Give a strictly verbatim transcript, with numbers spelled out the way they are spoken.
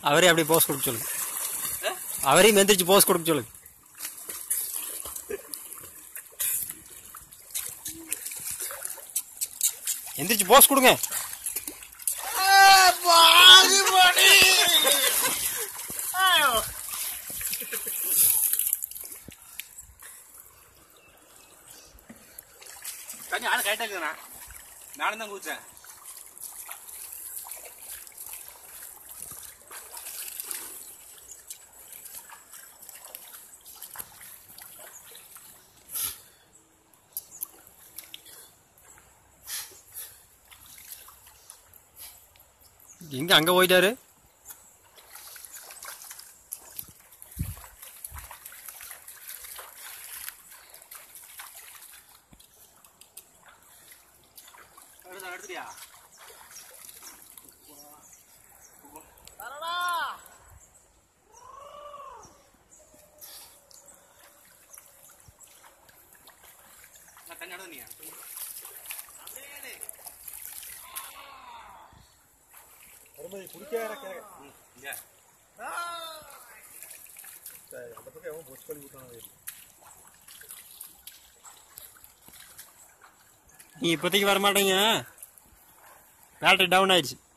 அவரே அப்படியே போஸ் கொடுக்க சொல்லுங்க. அவரையும் எந்திரிச்சு போஸ் கொடுக்க சொல்லுங்க. எந்திரிச்சு போஸ் கொடுங்க. ஆளு கரெக்டா இருக்குண்ணா. நானும் தான் குதிச்சேன். எங்க அங்க போயிட்டாரு? எடுத்துறியா? தண்ணி அடுத்து நீ குடிக்க அந்த பக்கம் எவன் போஸ்ட் பண்ணி விட்டானே. நீ இப்போதைக்கு வர மாட்டீங்க. பேட்டரி டவுன் ஆயிடுச்சு.